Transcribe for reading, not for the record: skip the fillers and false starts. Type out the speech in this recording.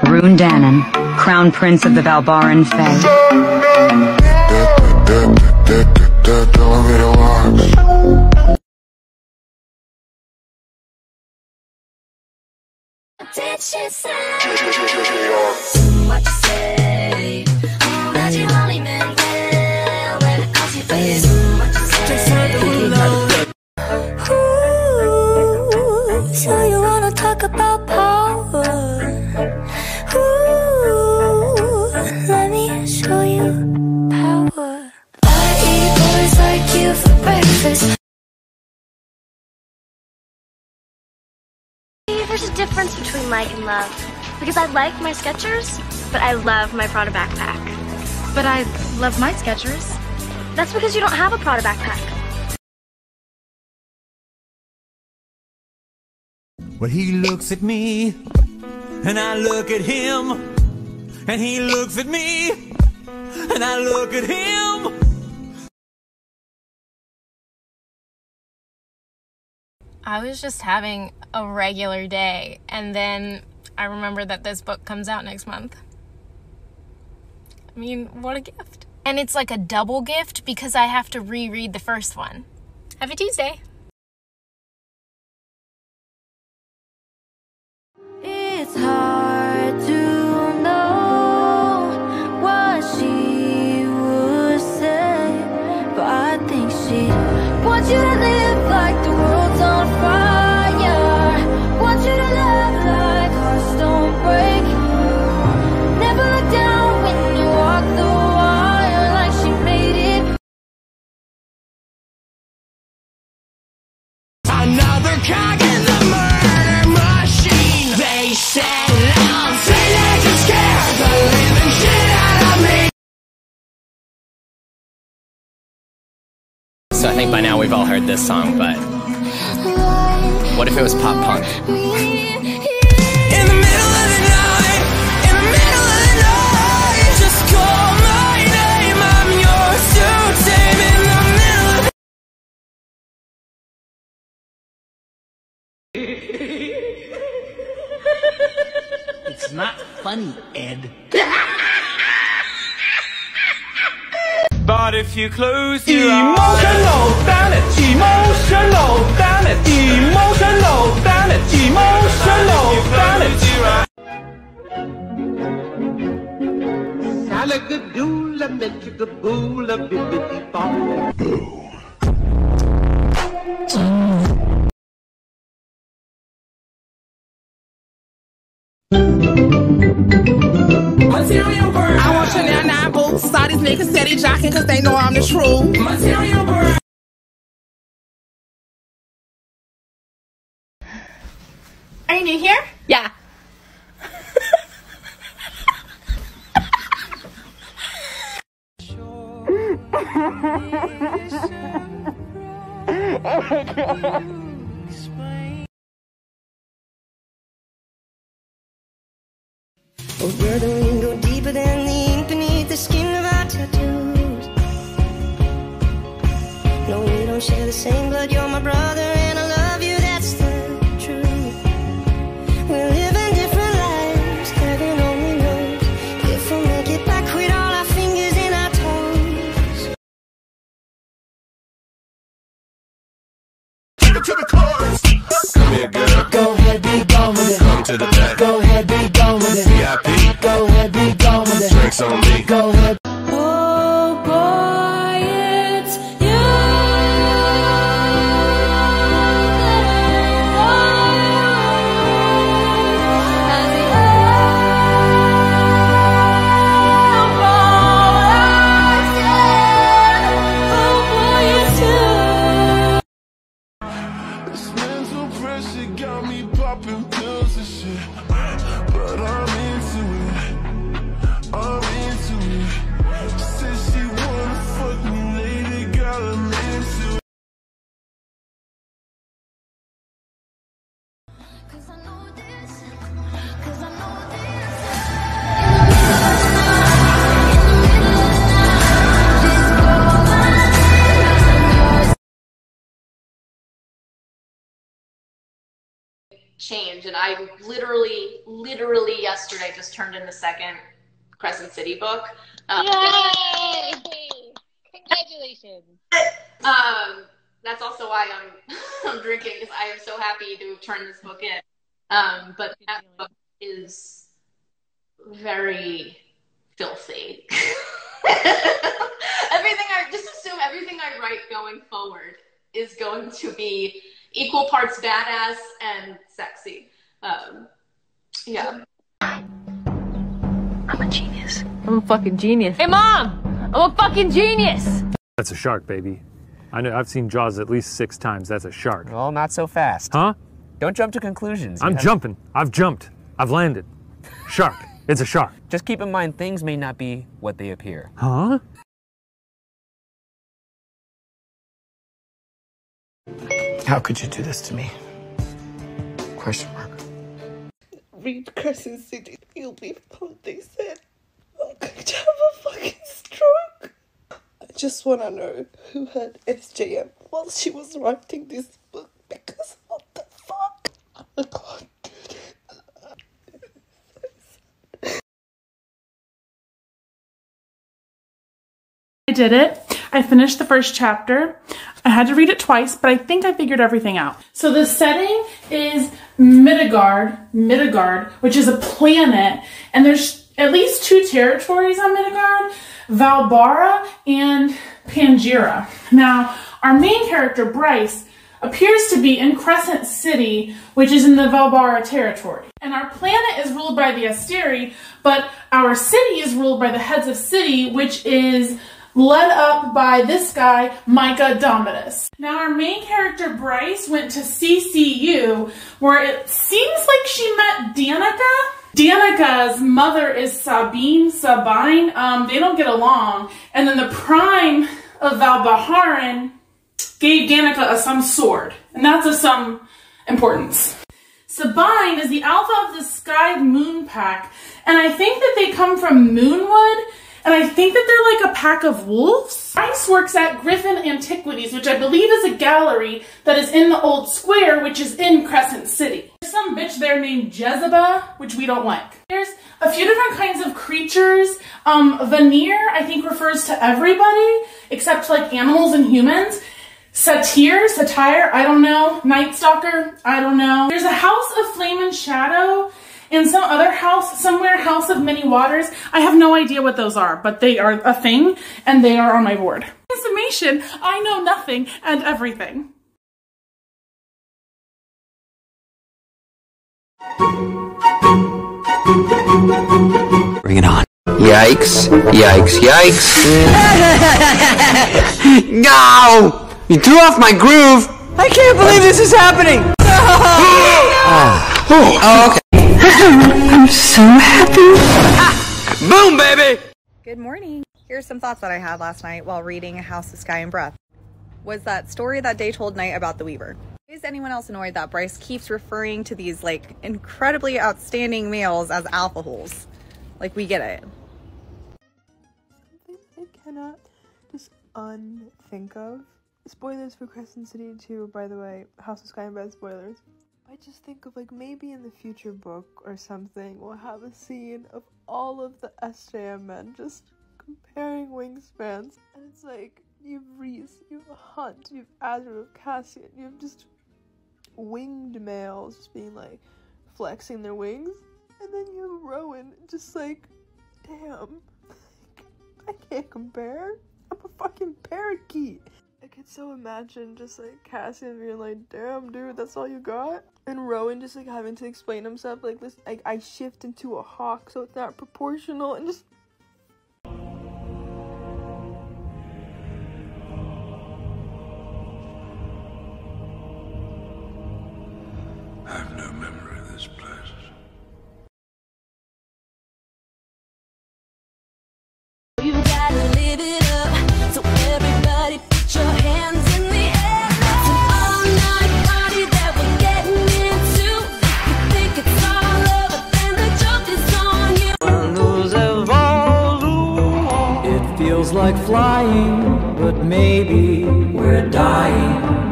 Rune Dannon, Crown Prince of the Valbaran Fae. Did she say what you say? That you only meant well when it comes to face. What you say? Ooh, so you wanna talk about power? Ooh, let me show you power. I eat boys like you for breakfast. There's a difference between like and love. Because I like my Skechers, but I love my Prada backpack. But I love my Skechers. That's because you don't have a Prada backpack. Well, he looks at me, and I look at him, and he looks at me, and I look at him. I was just having a regular day, and then I remembered that this book comes out next month. I mean, what a gift. And it's like a double gift because I have to reread the first one. Happy Tuesday. It's hard to know what she would say, but I think she wants you to live like the world's on fire. Want you to love like hearts don't break. Never look down when you walk the wire, like she made it. Another cog in the murder machine. They said I'm teenagers scared the living shit out of me. So I think by now we've all heard this song, but what if it was pop punk? In the middle of the night, in the middle of the night, just call my name, I'm yours to tame. In the middle of It's not funny, Ed. But if you close your eyes, Emotional, damn it, emotional, damn it, emotional, damn it, emotional, damn it. Salagadoola, metricaboola, bibbidi boo. Material bird. I want Chanel 9 boots. Saw these niggas steady jocking cause they know I'm the truth. Material bird. Are you new here? Yeah. Oh, brother, we can go deeper than the ink beneath the skin of our tattoos. No, we don't share the same blood, you're my brother, and I love you, that's the truth. We're living different lives, heaven only knows if we'll make it back with all our fingers and our toes. take it to the chorus. Come here, girl. Go ahead, be gone with it. Come to the back. Go ahead, be gone with it. VIP. Go ahead, be gone with it. Drinks on me. Go ahead. Oh boy, it's you. change. And I literally yesterday just turned in the second Crescent City book. Yay! Congratulations. That's also why I'm drinking, because I am so happy to have turned this book in. But that book is very filthy. Just assume everything I write going forward is going to be equal parts badass and sexy. Yeah. I'm a genius. I'm a fucking genius. Hey, Mom! I'm a fucking genius! That's a shark, baby. I know. I've seen Jaws at least 6 times. That's a shark. Well, not so fast. Huh? Don't jump to conclusions. I'm jumping. I've jumped. I've landed. Shark. It's a shark. Just keep in mind, things may not be what they appear. Huh? How could you do this to me? Question mark. Read Crescent City, you'll be fine, they said. I'm going to have a fucking stroke. I just want to know who had SJM while she was writing this book, because what the fuck? I can't do this. I did it. I finished the first chapter. I had to read it twice, but I think I figured everything out. So the setting is Midgard, which is a planet, and there's at least 2 territories on Midgard, Valbara and Pangira. Now, our main character, Bryce, appears to be in Crescent City, which is in the Valbara territory. And our planet is ruled by the Asteri, but our city is ruled by the heads of city, which is led up by this guy, Micah Domitus. Now, our main character, Bryce, went to CCU, where it seems like she met Danica. Danica's mother is Sabine. They don't get along. And then the prime of Valbaharan gave Danica some sword. And that's of some importance. Sabine is the alpha of the Sky Moon Pack. And I think that they come from Moonwood. And I think that they're like a pack of wolves. Bryce works at Griffin Antiquities, which I believe is a gallery that is in the Old Square, which is in Crescent City. There's some bitch there named Jezebel, which we don't like. There's a few different kinds of creatures. Veneer, I think, refers to everybody, except like animals and humans. Satire, I don't know. Night Stalker, I don't know. There's a House of Flame and Shadow, and some other house, somewhere, House of Many Waters. I have no idea what those are, but they are a thing, and they are on my board. In summation, I know nothing and everything. Bring it on. Yikes. Yikes. Yikes. No! You threw off my groove! I can't believe this is happening! Oh, okay. I'm so happy. Boom, baby! Good morning. Here's some thoughts that I had last night while reading House of Sky and Breath. Was that story that Day told Night about the Weaver. Is anyone else annoyed that Bryce keeps referring to these, like, incredibly outstanding males as alpha holes? Like, we get it. Something I cannot just unthink of. Spoilers for Crescent City 2, by the way. House of Sky and Breath spoilers. I just think of, like, maybe in the future book or something, we'll have a scene of all of the SJM men just comparing wingspans. And it's like, you have Reese, you have Hunt, you have Azra, you have Cassian, you have just winged males just being, like, flexing their wings. And then you have Rowan just like, damn, I can't compare. I'm a fucking parakeet. I could so imagine just like Cassian being like, damn dude, that's all you got? And Rowan just like having to explain himself like, listen, I shift into a hawk so it's not proportional, and just I have no memory of this place. You gotta live it up, so everybody put your hands in the air. It's an all-night party that we're getting into. You think it's all over, then the joke is on you. It feels like flying, but maybe we're dying.